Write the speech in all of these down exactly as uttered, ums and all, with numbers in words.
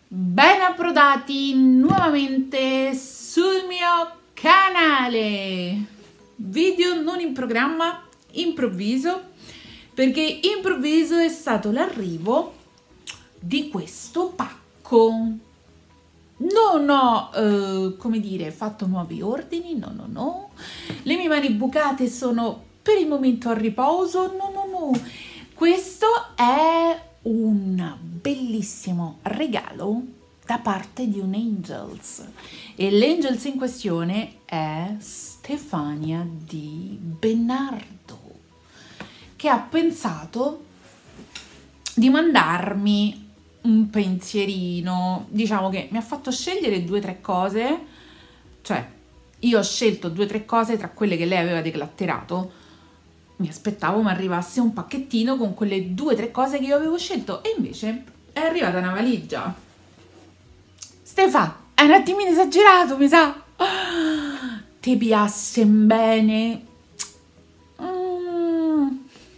Ben approdati nuovamente sul mio canale. Video non in programma, improvviso, perché improvviso è stato l'arrivo di questo pacco. Non ho, eh, come dire, fatto nuovi ordini, no, no, no. Le mie mani bucate sono per il momento a riposo, no, no, no. Questo è un bellissimo regalo da parte di un Angels e l'Angels in questione è Stefania Di Bernardo, che ha pensato di mandarmi un pensierino. Diciamo che mi ha fatto scegliere due o tre cose, cioè io ho scelto due o tre cose tra quelle che lei aveva declatterato. Mi aspettavo mi arrivasse un pacchettino con quelle due o tre cose che io avevo scelto e invece è arrivata una valigia. Stefa, è un attimino esagerato, mi sa. Ah, ti piace bene? Mm.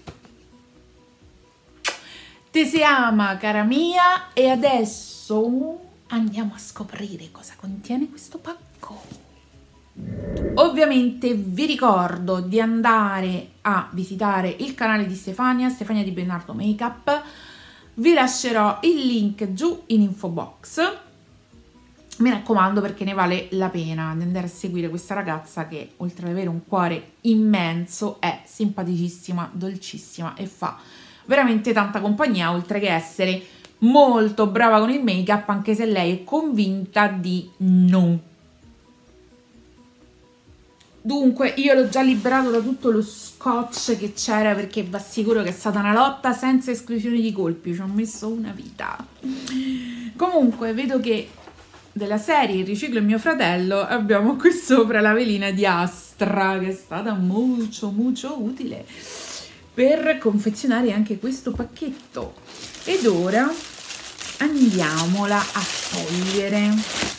Ti si ama, cara mia, e adesso andiamo a scoprire cosa contiene questo pacco. Ovviamente vi ricordo di andare a visitare il canale di Stefania, Stefania Di Bernardo Makeup. Vi lascerò il link giù in info box. Mi raccomando, perché ne vale la pena di andare a seguire questa ragazza che, oltre ad avere un cuore immenso, è simpaticissima, dolcissima e fa veramente tanta compagnia, oltre che essere molto brava con il make-up, anche se lei è convinta di no. Dunque, io l'ho già liberato da tutto lo scotch che c'era, perché vi assicuro che è stata una lotta senza esclusione di colpi, ci ho messo una vita. Comunque, vedo che della serie Riciclo e mio fratello abbiamo qui sopra la velina di Astra, che è stata molto molto utile per confezionare anche questo pacchetto. Ed ora andiamola a togliere.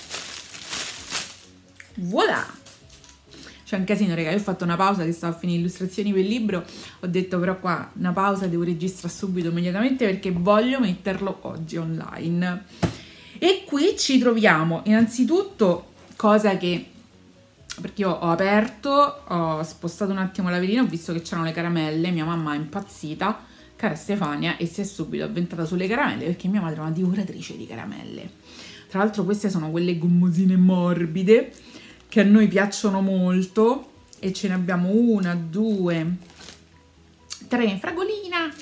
Voilà! C'è un casino, raga, io ho fatto una pausa che stavo a finire illustrazioni per il libro, ho detto però qua una pausa, devo registrare subito, immediatamente, perché voglio metterlo oggi online. E qui ci troviamo innanzitutto, cosa che, perché io ho aperto, ho spostato un attimo la velina, ho visto che c'erano le caramelle, mia mamma è impazzita, cara Stefania, e si è subito avventata sulle caramelle, perché mia madre è una divoratrice di caramelle. Tra l'altro queste sono quelle gommosine morbide, che a noi piacciono molto, e ce ne abbiamo una, due, tre, fragolina,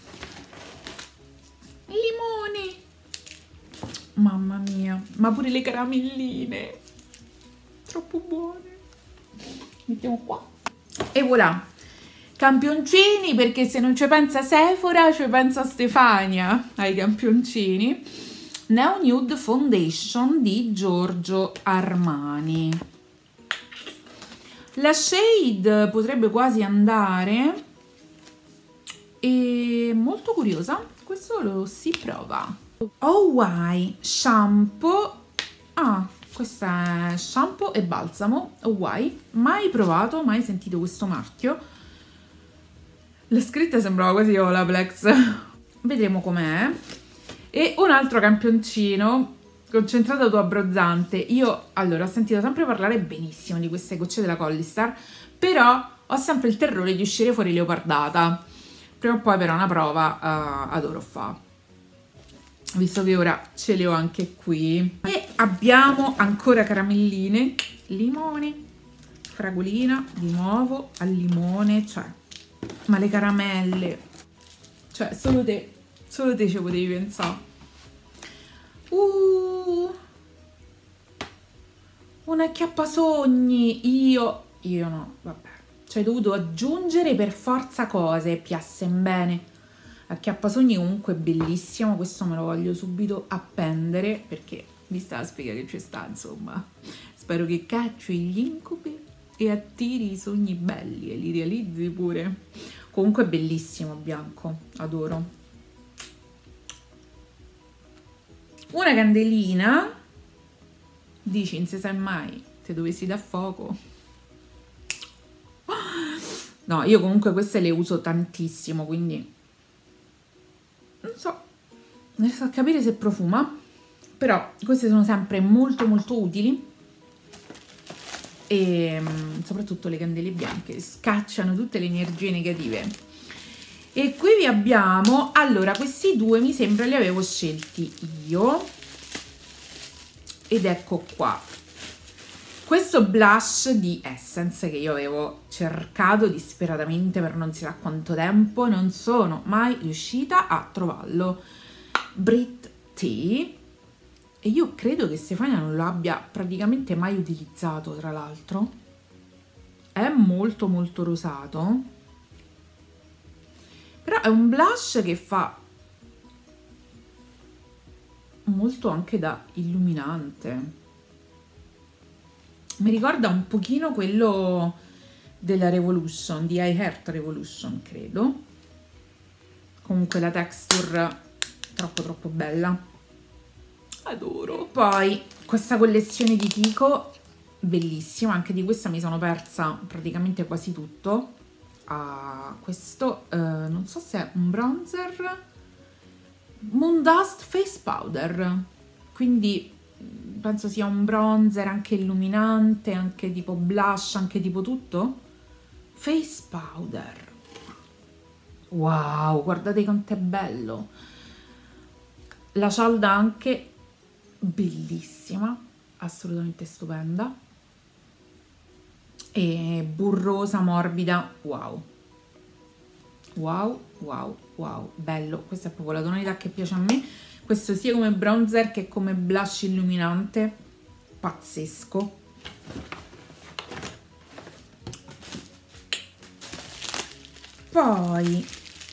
limoni, mamma mia, ma pure le caramelline, troppo buone. Mettiamo qua. E voilà, campioncini, perché se non ci pensa Sephora, ci pensa Stefania ai campioncini. Neo Nude Foundation di Giorgio Armani. La shade potrebbe quasi andare, e molto curiosa, questo lo si prova. O Y shampoo, ah, questa è shampoo e balsamo O Y, mai provato, mai sentito questo marchio. La scritta sembrava quasi Olaplex, vedremo com'è. E un altro campioncino concentrato abbronzante. Io allora ho sentito sempre parlare benissimo di queste gocce della Collistar, però ho sempre il terrore di uscire fuori leopardata. Prima o poi però una prova uh, adoro fa, visto che ora ce le ho anche qui. E abbiamo ancora caramelline, limoni, fragolina di nuovo al limone, cioè, ma le caramelle, cioè solo te solo te ci potevi pensare. Uh, una acchiappasogni, io, io no, vabbè, ci hai dovuto aggiungere per forza cose, piassen bene. Acchiappasogni comunque bellissimo, questo me lo voglio subito appendere, perché vista la sfiga che c'è sta, insomma, spero che cacci gli incubi e attiri i sogni belli e li realizzi pure. Comunque bellissimo, bianco, adoro. Una candelina, dici, non si sa mai, se dovessi dar fuoco. No, io comunque queste le uso tantissimo, quindi non so, non riesco a capire se profuma. però queste sono sempre molto molto utili e soprattutto le candele bianche scacciano tutte le energie negative. E qui vi abbiamo, allora questi due mi sembra li avevo scelti io, ed ecco qua questo blush di Essence che io avevo cercato disperatamente per non si sa quanto tempo, non sono mai riuscita a trovarlo. Brit Tea, e io credo che Stefania non lo abbia praticamente mai utilizzato, tra l'altro. È molto molto rosato, però è un blush che fa molto anche da illuminante. Mi ricorda un pochino quello della Revolution, di I Heart Revolution, credo. Comunque la texture troppo troppo bella. Adoro. Poi questa collezione di Kiko, bellissima, anche di questa mi sono persa praticamente quasi tutto. Ah, questo eh, non so se è un bronzer, Moon Dust Face Powder, quindi penso sia un bronzer anche illuminante, anche tipo blush, anche tipo tutto. Face powder, wow, guardate quanto è bello. La cialda anche bellissima, assolutamente stupenda, e burrosa, morbida, wow wow wow wow, bello. Questa è proprio la tonalità che piace a me, questo sia come bronzer che come blush illuminante, pazzesco. Poi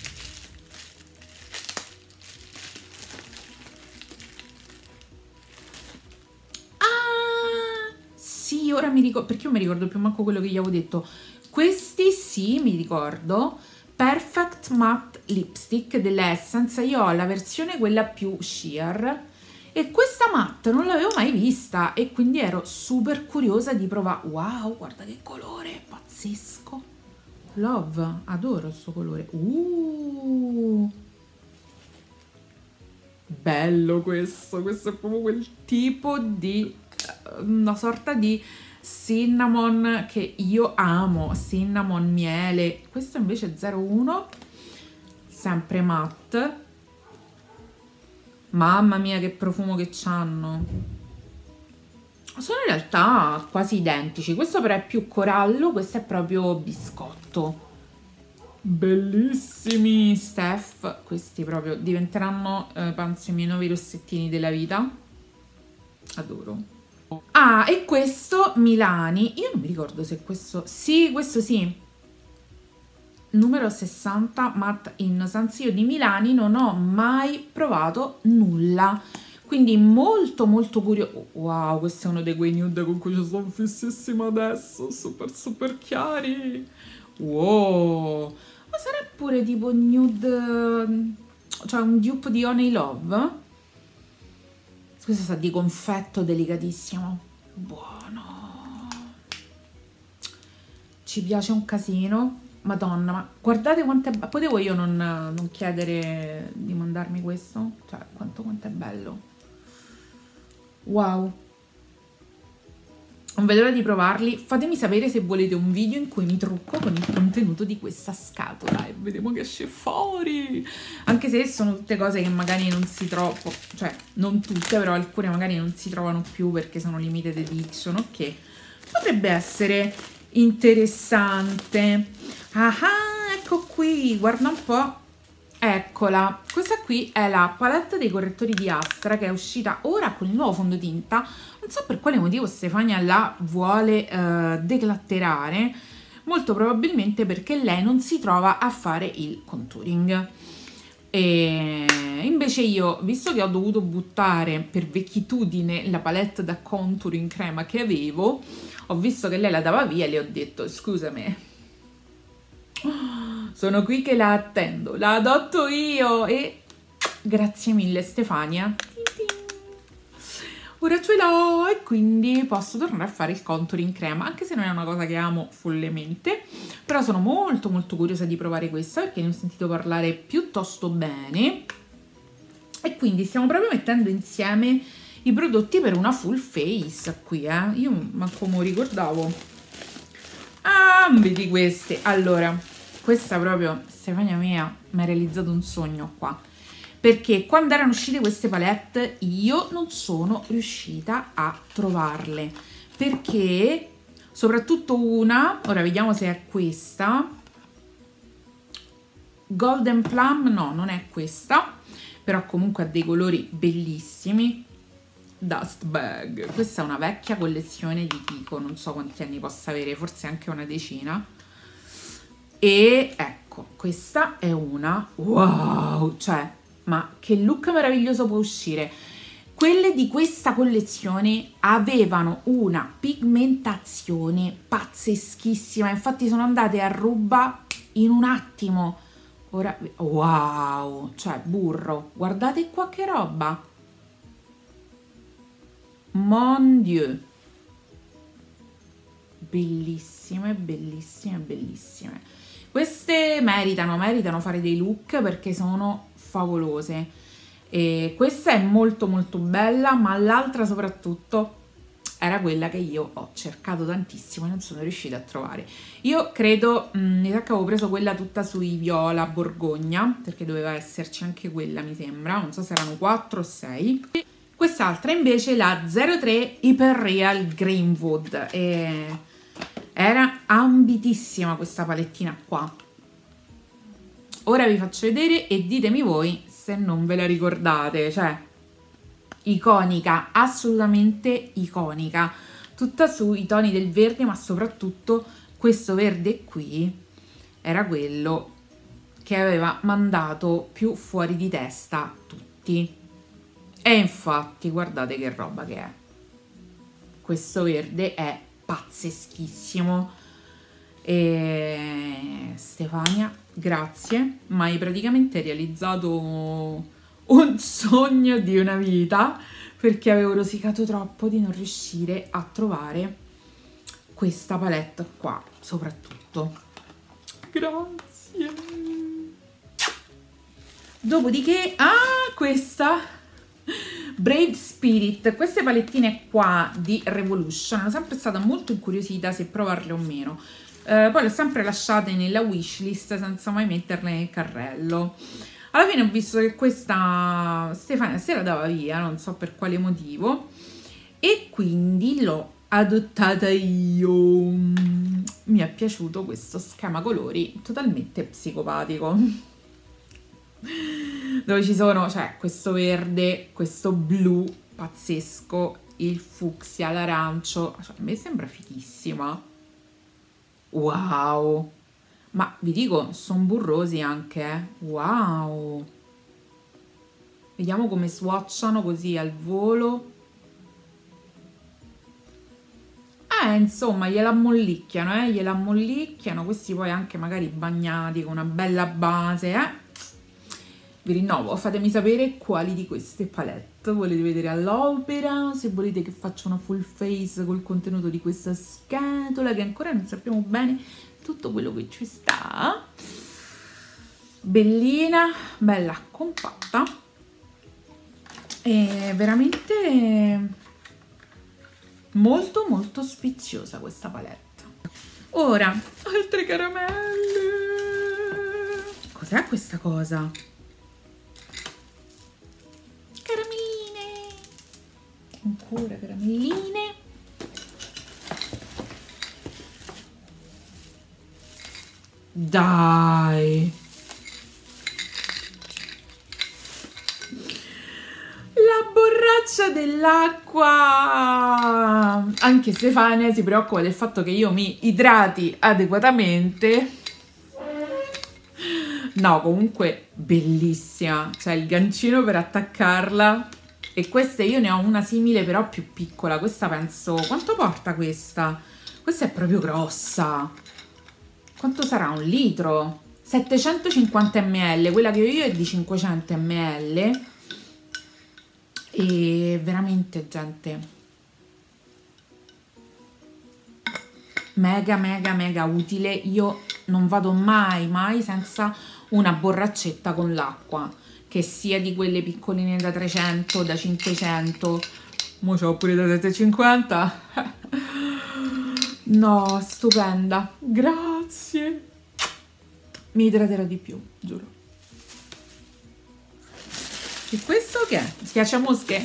ah sì, ora mi ricordo, perché io mi ricordo più manco quello che gli avevo detto. Questi sì, mi ricordo. Perfect Matte Lipstick dell'Essence, io ho la versione quella più sheer e questa matte non l'avevo mai vista e quindi ero super curiosa di provare. Wow, guarda che colore pazzesco, love, adoro il suo colore. Uh, bello questo, questo è proprio quel tipo di una sorta di cinnamon che io amo, cinnamon miele. Questo invece è zero uno, sempre matte. Mamma mia che profumo che c'hanno, sono in realtà quasi identici. Questo però è più corallo, questo è proprio biscotto. Bellissimi Steph, questi proprio diventeranno eh, penso i miei nuovi rossettini della vita, adoro. Ah, e questo Milani, io non mi ricordo se questo, sì, questo sì, numero sessanta Matte Innocence. Io di Milani non ho mai provato nulla, quindi molto molto curioso. Wow, questo è uno dei quei nude con cui ci sono fississima adesso, super super chiari. Wow, ma sarà pure tipo nude, cioè un dupe di Honey Love. Questo sa di confetto delicatissimo, buono, ci piace un casino. Madonna, ma guardate quanto è bello. Potevo io non, non chiedere di mandarmi questo? Cioè, quanto, quanto è bello. Wow. Non vedo l'ora di provarli. Fatemi sapere se volete un video in cui mi trucco con il contenuto di questa scatola e vediamo che esce fuori. Anche se sono tutte cose che magari non si trovano, cioè non tutte, però alcune magari non si trovano più perché sono limited edition, ok? Potrebbe essere interessante. Ah, ecco qui, guarda un po'. Eccola, questa qui è la palette dei correttori di Astra che è uscita ora con il nuovo fondotinta. Non so per quale motivo Stefania la vuole eh, declatterare, molto probabilmente perché lei non si trova a fare il contouring. E invece io, visto che ho dovuto buttare per vecchitudine la palette da contouring crema che avevo, ho visto che lei la dava via e le ho detto scusami, sono qui che la attendo, la adotto io e grazie mille Stefania, ora ce l'ho e quindi posso tornare a fare il contouring crema, anche se non è una cosa che amo follemente, però sono molto molto curiosa di provare questa perché ne ho sentito parlare piuttosto bene e quindi stiamo proprio mettendo insieme i prodotti per una full face qui, eh. Io manco me lo ricordavo. Ah, vedi queste. Allora, questa proprio, Stefania mia, mi ha realizzato un sogno qua. Perché quando erano uscite queste palette io non sono riuscita a trovarle. Perché, soprattutto una, ora vediamo se è questa. Golden Plum, no, non è questa. Però comunque ha dei colori bellissimi. Dust Bag, questa è una vecchia collezione di Kiko, non so quanti anni possa avere, forse anche una decina. E ecco, questa è una wow, cioè, ma che look meraviglioso può uscire. Quelle di questa collezione avevano una pigmentazione pazzeschissima, infatti sono andate a ruba in un attimo. Ora, wow, cioè burro, guardate qua che roba, mon dieu, bellissime, bellissime, bellissime. Queste meritano, meritano fare dei look perché sono favolose. E questa è molto molto bella, ma l'altra soprattutto era quella che io ho cercato tantissimo e non sono riuscita a trovare. Io credo, mh, mi sa che avevo preso quella tutta sui viola borgogna, perché doveva esserci anche quella, mi sembra, non so se erano quattro o sei. Quest'altra invece la zero tre Hyper Real Greenwood, e era ambitissima questa palettina qua. Ora vi faccio vedere e ditemi voi se non ve la ricordate, cioè iconica, assolutamente iconica, tutta sui toni del verde, ma soprattutto questo verde qui era quello che aveva mandato più fuori di testa tutti. E infatti guardate che roba che è, questo verde è pazzeschissimo. E Stefania, grazie, mi hai praticamente realizzato un sogno di una vita, perché avevo rosicato troppo di non riuscire a trovare questa palette qua, soprattutto. Grazie. Dopodiché, ah, questa Brave Spirit, queste palettine qua di Revolution, sono sempre stata molto incuriosita se provarle o meno. Eh, poi le ho sempre lasciate nella wishlist senza mai metterle nel carrello. Alla fine ho visto che questa Stefania se la dava via, non so per quale motivo, e quindi l'ho adottata io. Mi è piaciuto questo schema colori totalmente psicopatico, dove ci sono, cioè, questo verde, questo blu pazzesco, il fucsia, l'arancio, cioè, a me sembra fighissima. Wow! Ma vi dico, sono burrosi anche, eh? Wow! Vediamo come swatchano così al volo. Eh, insomma, gliela ammollicchiano, eh? Gliela ammollicchiano. Questi poi anche magari bagnati con una bella base, eh? Vi rinnovo, fatemi sapere quali di queste palette volete vedere all'opera, se volete che faccia una full face col contenuto di questa scatola, che ancora non sappiamo bene tutto quello che ci sta. Bellina, bella compatta e veramente molto molto sfiziosa questa palette. Ora, altre caramelle. Cos'è questa cosa? Caramelline. Ancora caramelline. Dai, la borraccia dell'acqua. Anche Stefania si preoccupa del fatto che io mi idrati adeguatamente. No, comunque bellissima, cioè il gancino per attaccarla. E queste io ne ho una simile però più piccola. Questa penso, quanto porta questa? Questa è proprio grossa. Quanto sarà? Un litro? settecentocinquanta millilitri, quella che ho io è di cinquecento millilitri. E veramente, gente, mega mega mega utile. Io non vado mai mai senza una borraccetta con l'acqua, che sia di quelle piccoline da trecento, da cinquecento, mo c'ho pure da sette e cinquanta. No, stupenda, grazie, mi idraterò di più, giuro. E questo che è? Schiacciamosche?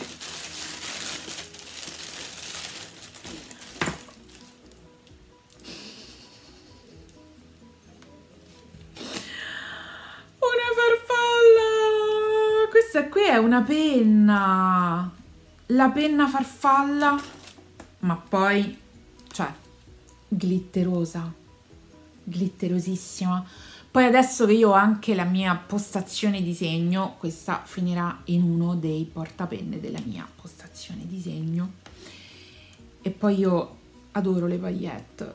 Una farfalla! Questa qui è una penna, la penna farfalla, ma poi, cioè, glitterosa, glitterosissima. Poi adesso che io ho anche la mia postazione disegno, questa finirà in uno dei portapenne della mia postazione disegno. E poi io adoro le paillette.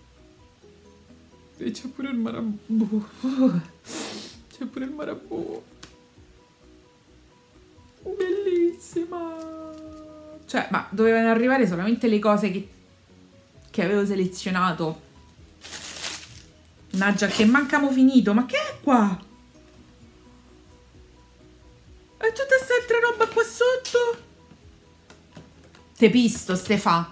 E c'è pure il marabù. C'è pure il marabù. Bellissima. Cioè, ma dovevano arrivare solamente le cose che, che avevo selezionato. Mannaggia, che mancamo finito. Ma che è qua? E tutta quest'altra roba qua sotto? Te pisto, Stefà.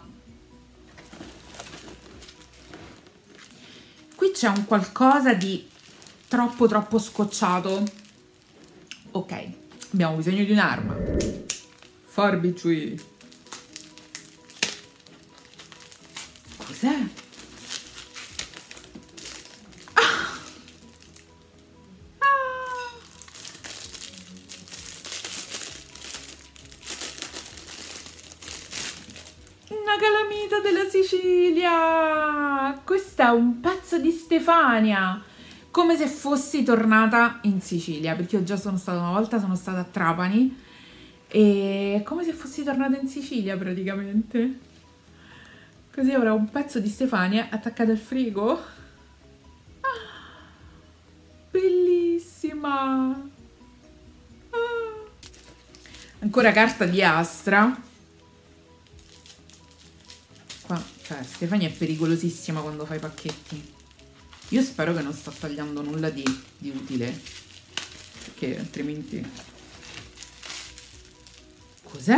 Qui c'è un qualcosa di troppo troppo scocciato. Ok, abbiamo bisogno di un'arma. Forbici. Cos'è? Calamita della Sicilia. Questo è un pezzo di Stefania, come se fossi tornata in Sicilia, perché io già sono stata una volta, sono stata a Trapani, e come se fossi tornata in Sicilia praticamente. Così avrò un pezzo di Stefania attaccato al frigo. Ah, bellissima. Ah. Ancora carta di Astra. Qua, cioè, Stefania è pericolosissima quando fa i pacchetti. Io spero che non sto tagliando nulla di, di utile, perché altrimenti... Cos'è?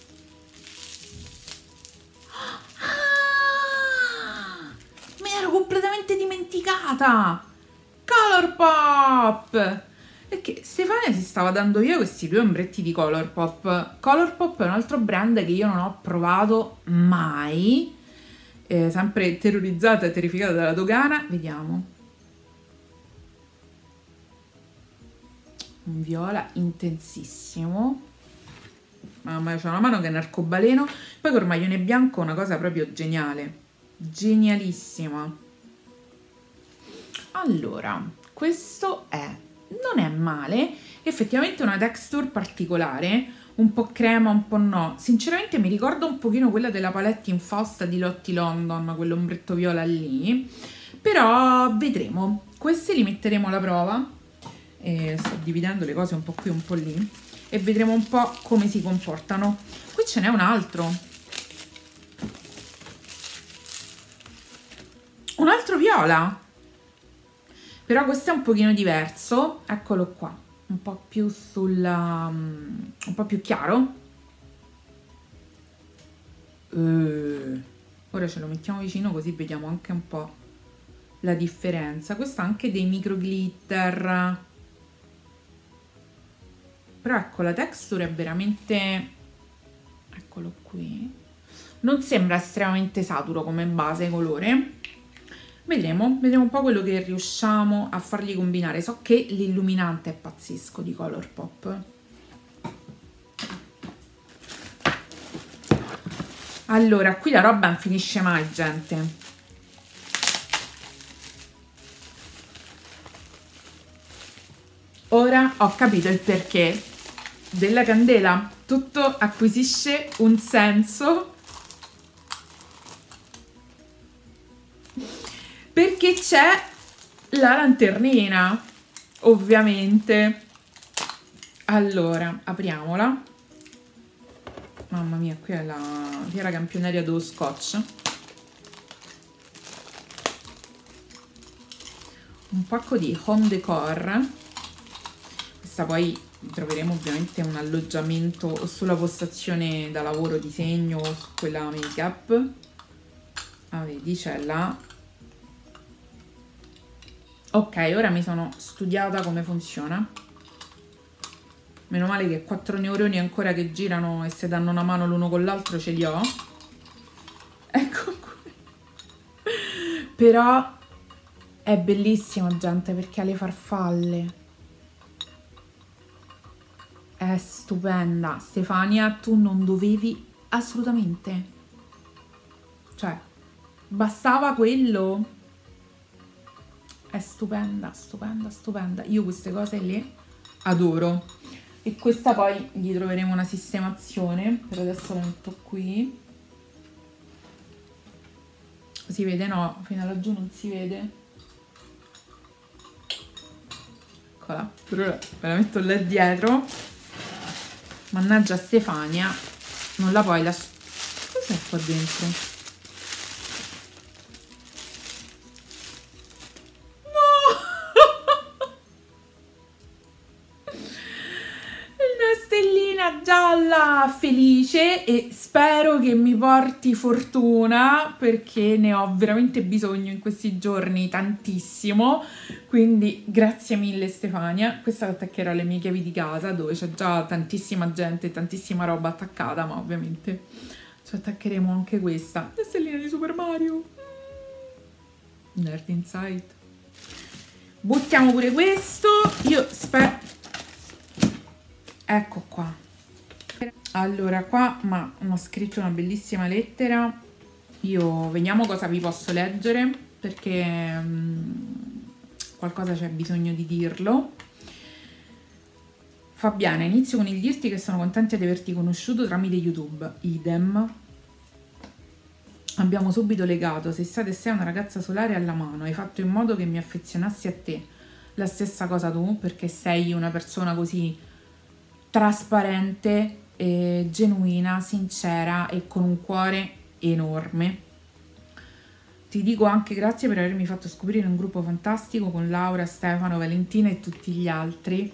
Ah, me l'ero completamente dimenticata! Colourpop! Perché Stefania si stava dando via questi due ombretti di Colourpop. Colourpop è un altro brand che io non ho provato mai, eh, sempre terrorizzata e terrificata dalla dogana. Vediamo. Un viola intensissimo. Mamma mia, c'è una mano che è un arcobaleno. Poi col maglione bianco una cosa proprio geniale. Genialissima. Allora, questo è... non è male, effettivamente una texture particolare, un po' crema, un po' no. Sinceramente mi ricorda un pochino quella della palette Infausta di Lottie London, quell'ombretto viola lì, però vedremo. Questi li metteremo alla prova, e sto dividendo le cose un po' qui un po' lì, e vedremo un po' come si comportano. Qui ce n'è un altro, un altro viola, però questo è un pochino diverso. Eccolo qua, un po' più sul um, un po' più chiaro. Uh, ora ce lo mettiamo vicino così vediamo anche un po' la differenza. Questo ha anche dei micro glitter, però ecco, la texture è veramente, eccolo qui, non sembra estremamente saturo come base colore. Vedremo, vedremo un po' quello che riusciamo a fargli combinare. So che l'illuminante è pazzesco di Colourpop. Allora, qui la roba non finisce mai, gente. Ora ho capito il perché della candela. Tutto acquisisce un senso. Perché c'è la lanternina, ovviamente. Allora, apriamola. Mamma mia, qui è la fiera campionaria dello scotch. Un pacco di home decor. Questa poi troveremo ovviamente un alloggiamento o sulla postazione da lavoro disegno o su quella make up. Ah, vedi, c'è là. Ok, ora mi sono studiata come funziona. Meno male che quattro neuroni ancora che girano e si danno una mano l'uno con l'altro ce li ho. Ecco qui. Però è bellissima, gente, perché ha le farfalle. È stupenda. Stefania, tu non dovevi assolutamente. Cioè, bastava quello. È stupenda, stupenda, stupenda. Io queste cose le adoro. E questa poi gli troveremo una sistemazione. Per adesso la metto qui. Si vede? No, fino a laggiù non si vede. Eccola. Per ora me la metto là dietro. Mannaggia Stefania. Non la puoi lasciare. Cos'è qua dentro? Gialla felice e spero che mi porti fortuna perché ne ho veramente bisogno in questi giorni tantissimo, quindi grazie mille Stefania. Questa la attaccherò alle mie chiavi di casa dove c'è già tantissima gente e tantissima roba attaccata, ma ovviamente ci attaccheremo anche questa. La stellina di Super Mario, Nerd Inside. Buttiamo pure questo. Io spero, ecco qua. Allora qua ma ho scritto una bellissima lettera. Io vediamo cosa vi posso leggere perché um, qualcosa c'è bisogno di dirlo. Fabiana, inizio con il dirti che sono contenta di averti conosciuto tramite YouTube. Idem. Abbiamo subito legato. Sei stata e sei una ragazza solare alla mano. Hai fatto in modo che mi affezionassi a te. La stessa cosa tu, perché sei una persona così trasparente, eh, genuina, sincera e con un cuore enorme. Ti dico anche grazie per avermi fatto scoprire un gruppo fantastico con Laura, Stefano, Valentina e tutti gli altri,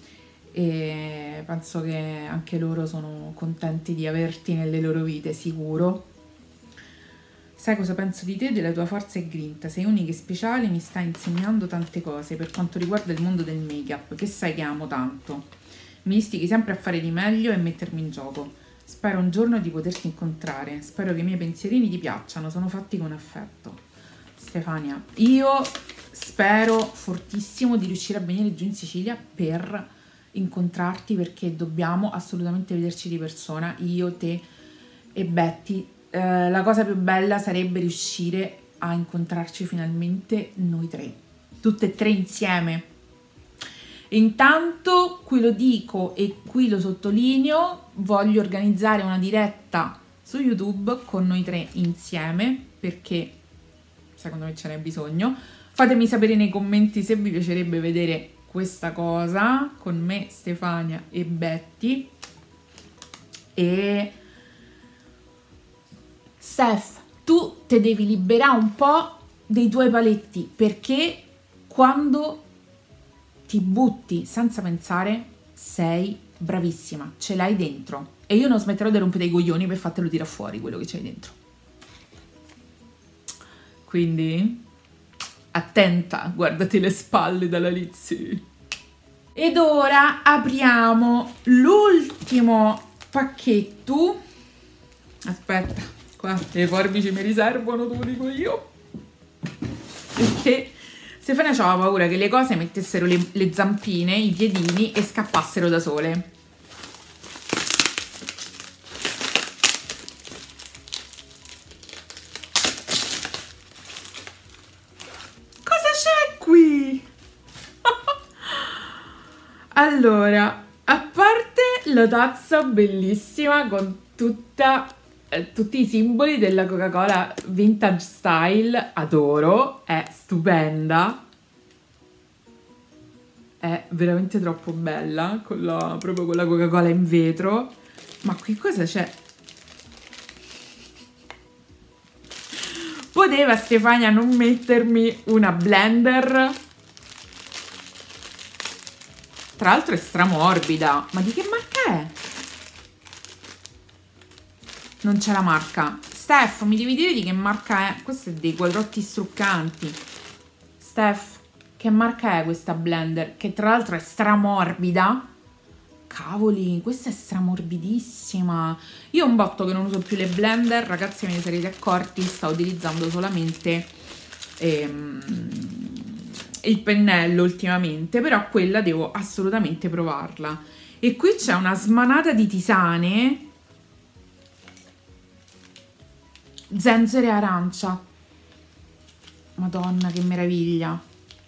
e penso che anche loro sono contenti di averti nelle loro vite, sicuro. Sai cosa penso di te e della tua forza e grinta? Sei unica e speciale, mi stai insegnando tante cose per quanto riguarda il mondo del make-up, che sai che amo tanto. Mi istichi sempre a fare di meglio e mettermi in gioco. Spero un giorno di poterti incontrare. Spero che i miei pensierini ti piacciono. Sono fatti con affetto. Stefania, io spero fortissimo di riuscire a venire giù in Sicilia per incontrarti, perché dobbiamo assolutamente vederci di persona, io, te e Betty. Eh, la cosa più bella sarebbe riuscire a incontrarci finalmente noi tre, tutte e tre insieme. Intanto qui lo dico e qui lo sottolineo, voglio organizzare una diretta su YouTube con noi tre insieme, perché secondo me ce n'è bisogno. Fatemi sapere nei commenti se vi piacerebbe vedere questa cosa con me, Stefania e Betty. E Steph, tu te devi liberare un po' dei tuoi paletti, perché quando ti butti senza pensare sei bravissima, ce l'hai dentro, e io non smetterò di rompere i coglioni per fartelo tirare fuori quello che c'hai dentro. Quindi attenta, guardati le spalle dalla Lizzy. Ed ora apriamo l'ultimo pacchetto. Aspetta, qua le forbici mi riservano, te lo dico io, perché Stefania c'aveva paura che le cose mettessero le, le zampine, i piedini e scappassero da sole. Cosa c'è qui? Allora, a parte la tazza bellissima con tutta, eh, tutti i simboli della Coca-Cola vintage style, adoro, è stupenda, è veramente troppo bella, con la, proprio con la Coca-Cola in vetro. Ma qui cosa c'è? Poteva Stefania non mettermi una blender? Tra l'altro è stramorbida. Ma di che marca è? Non c'è la marca. Steph, mi devi dire di che marca è? Questo è dei quadrotti struccanti. Steph, che marca è questa blender? Che tra l'altro è stramorbida. Cavoli, questa è stramorbidissima. Io ho un botto che non uso più le blender, ragazzi, me ne sarete accorti, sto utilizzando solamente ehm, il pennello ultimamente, però quella devo assolutamente provarla. E qui c'è una smanata di tisane, zenzero arancia. Madonna, che meraviglia.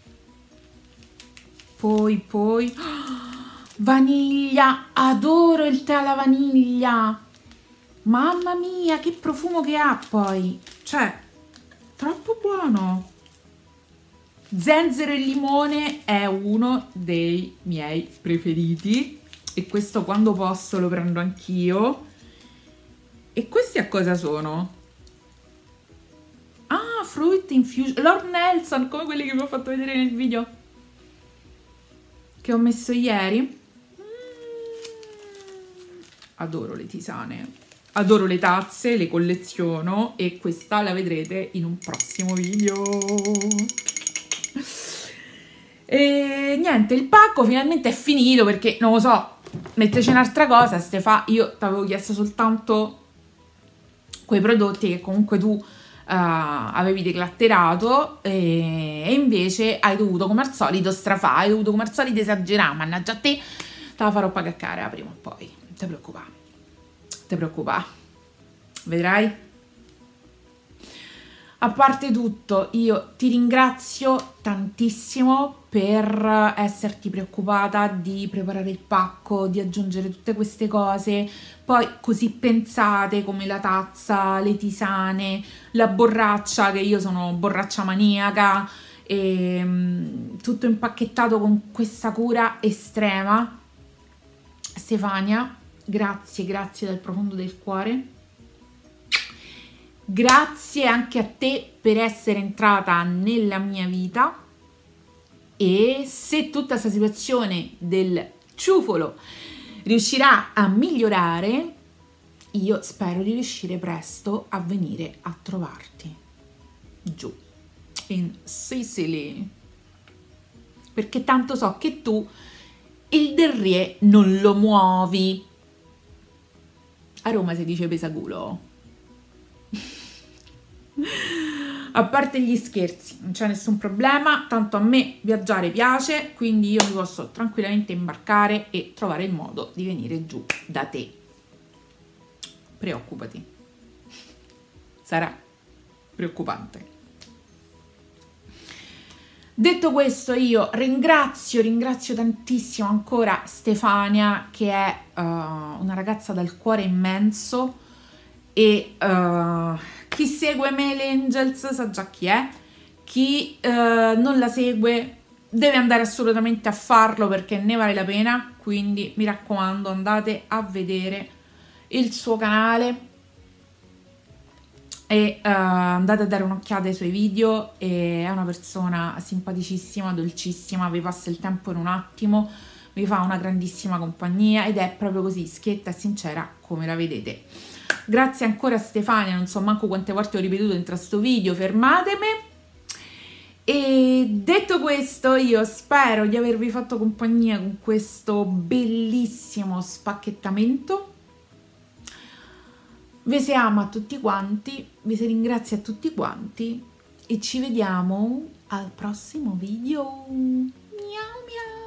Poi, poi... vaniglia, adoro il tè alla vaniglia, mamma mia che profumo che ha, poi cioè troppo buono. Zenzero e limone è uno dei miei preferiti e questo quando posso lo prendo anch'io. E questi a cosa sono? Ah, fruit infusion, Lord Nelson, come quelli che vi ho fatto vedere nel video che ho messo ieri. Adoro le tisane, adoro le tazze, le colleziono e questa la vedrete in un prossimo video. E niente, il pacco finalmente è finito perché, non lo so, metteci un'altra cosa, Stefa, io ti avevo chiesto soltanto quei prodotti che comunque tu uh, avevi declatterato e, e invece hai dovuto come al solito strafare, hai dovuto come al solito esagerare, mannaggia a te, te la farò pagare cara prima o poi. Ti preoccupare, ti preoccupare, vedrai. A parte tutto, io ti ringrazio tantissimo per esserti preoccupata di preparare il pacco, di aggiungere tutte queste cose, poi così pensate come la tazza, le tisane, la borraccia, che io sono borraccia maniaca, e um, tutto impacchettato con questa cura estrema. Stefania, grazie, grazie dal profondo del cuore. Grazie anche a te per essere entrata nella mia vita e se tutta questa situazione del ciufolo riuscirà a migliorare, io spero di riuscire presto a venire a trovarti giù in Sicily, perché tanto so che tu il derriè non lo muovi. A Roma si dice pesaculo. A parte gli scherzi, non c'è nessun problema, tanto a me viaggiare piace, quindi io mi posso tranquillamente imbarcare e trovare il modo di venire giù da te. Preoccupati. Sarà preoccupante. Detto questo, io ringrazio, ringrazio tantissimo ancora Stefania, che è uh, una ragazza dal cuore immenso e uh, chi segue Mail Angels sa già chi è, chi uh, non la segue deve andare assolutamente a farlo perché ne vale la pena, quindi mi raccomando andate a vedere il suo canale e uh, andate a dare un'occhiata ai suoi video. E è una persona simpaticissima, dolcissima, vi passa il tempo in un attimo, vi fa una grandissima compagnia ed è proprio così schietta e sincera come la vedete. Grazie ancora Stefania, non so manco quante volte ho ripetuto dentro sto video, fermatemi. E detto questo, io spero di avervi fatto compagnia con questo bellissimo spacchettamento. Vi si ama a tutti quanti, vi si ringrazia a tutti quanti e ci vediamo al prossimo video. Miau miau.